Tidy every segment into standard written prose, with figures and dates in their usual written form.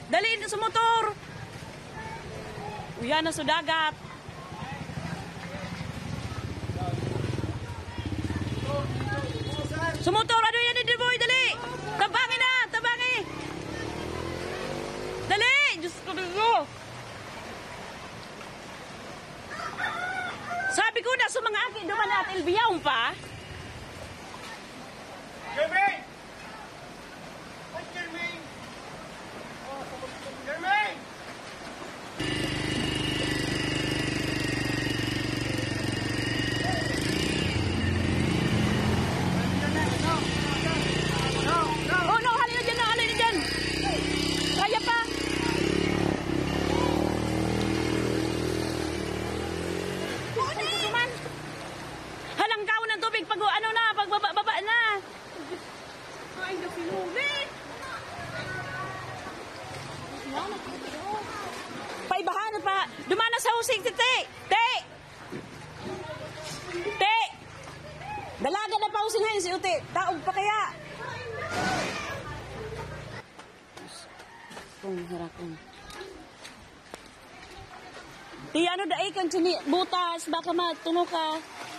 Dali sa motor. Uyan na sa dagat. Sa motor, ano yan din boy, dali. Tabangin na, tabangin. Dali, Diyos ko dito. Sabi ko na sa mga akin, duman natin ilbiyaw pa. Jermaine! What's Jermaine? Jermaine! Oh no, halina dyan na, halina dyan. Kaya pa. Halanggaw ng tubig pag ano na, pagbaba na. Ay, napinulit. Paibahan pa. Dumana sa husing, Te. Dalaga na pa husing ngayon si Uti. Taog pa kaya. Kung harakon. Di ano daay kan sini butas baka matuno ka.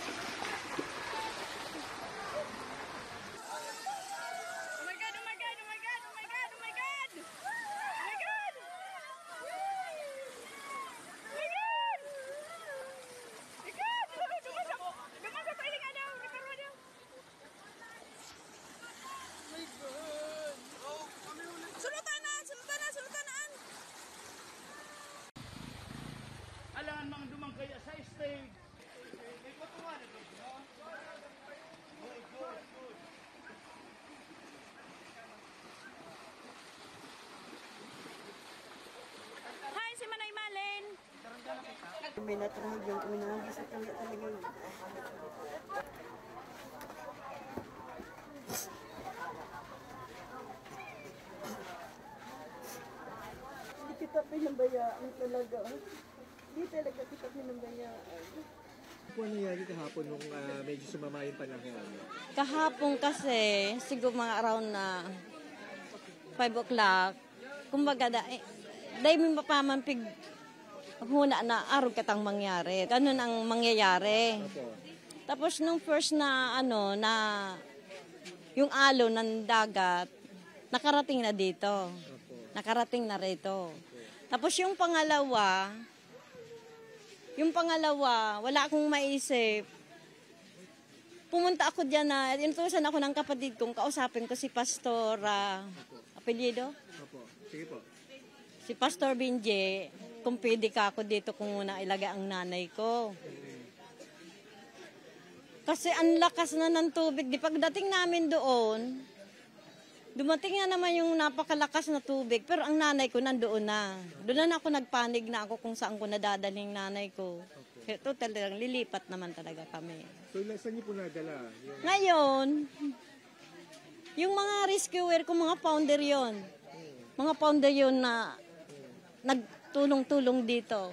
Alangan mga dumang kaya sa stage. Hi, si Manay Malen. May natrahid yung uminahagi sa talaga yun. Hindi kita pinabayaan talaga. Hindi talaga kita pinabayaan. Ano nangyari kahapon nung medyo sumama yung panahon? Kahapon kasi, siguro mga around na 5 o'clock, kumbaga dahil may mapamampig huna na araw katang mangyari. Ganun ang mangyayari. Tapos nung first na yung alo ng dagat, nakarating na dito. Nakarating na rito. Tapos yung pangalawa, wala akong maisip. Pumunta ako dyan na, inutusan ako ng kapatid kong, kausapin ko si Pastor, apelyido? Opo. Sige po. Si Pastor Binje, kung pwede ka ako dito kung muna ilagay ang nanay ko. Kasi ang lakas na ng tubig. Di pagdating namin doon, dumating na naman yung napakalakas na tubig, pero ang nanay ko nandoon na. Doon na ako nagpanig na ako kung saan ko nadadaling nanay ko. Ito talagang lilipat naman talaga kami. So, saan niyo po nadala? Ngayon, yung mga rescuer ko, mga founder yon. Mga founder yon na nagtulong-tulong dito.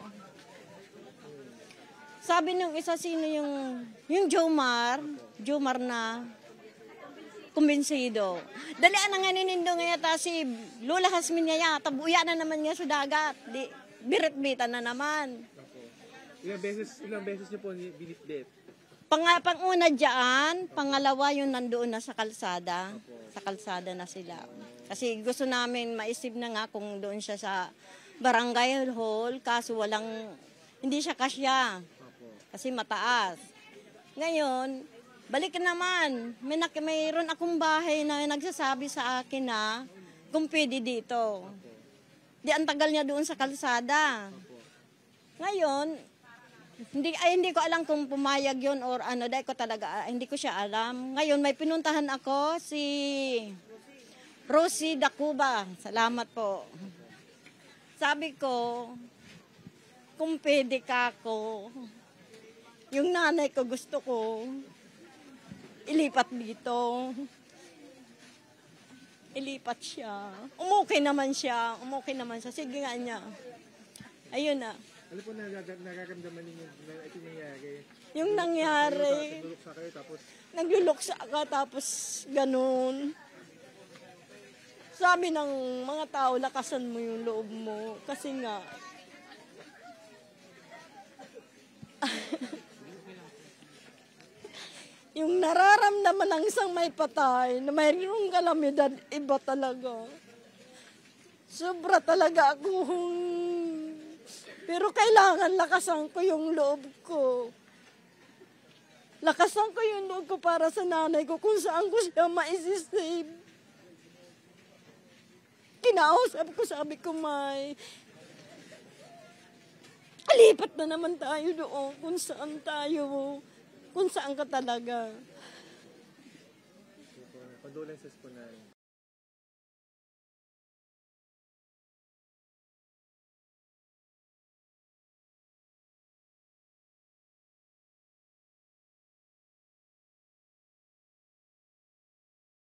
Sabi nung isa, sino yung Jomar na kumbinsido. Dalian na nga ninindo nga yata si Lola Hasmin niya, tabuya na naman nga sa dagat. Di, birit-bitan na naman. Ilang beses niyo po binitbit? Panguna dyan, pangalawa yung nandoon na sa kalsada. Sa kalsada na sila. Kasi gusto namin maisip na nga kung doon siya sa barangay hall, kaso hindi siya kasya. Kasi mataas. Ngayon, balik naman. Mayroon akong bahay na nagsasabi sa akin na kung pwede dito. Di ang tagal niya doon sa kalsada. Ngayon, hindi ko alam kung pumayag yun or ano, dahil ko talaga, hindi ko siya alam. Ngayon, may pinuntahan ako, si Rosie Dacuba. Salamat po. Sabi ko, kung pwede ka ako, yung nanay ko gusto ko, ilipat dito. Ilipat siya. Umukay naman siya. Sige nga niya. Ayun na. Ano po nagagamdaman ninyo na ito nangyari? Yung nangyari. Nagluluksa kayo tapos? Nagluluksa ka tapos ganun. Sabi ng mga tao, lakasan mo yung loob mo. Kasi nga, yung nararamdaman ng isang may patay na mayroong kalamidad, iba talaga. Sobra talaga akong... Pero kailangan lakasan ko yung loob ko. Lakasan ko yung loob ko para sa nanay ko kung saan ko siya maisisave. Kinausap ko, sabi ko, May, lipat na naman tayo doon kung saan tayo, kung saan ka talaga. Condolences po na.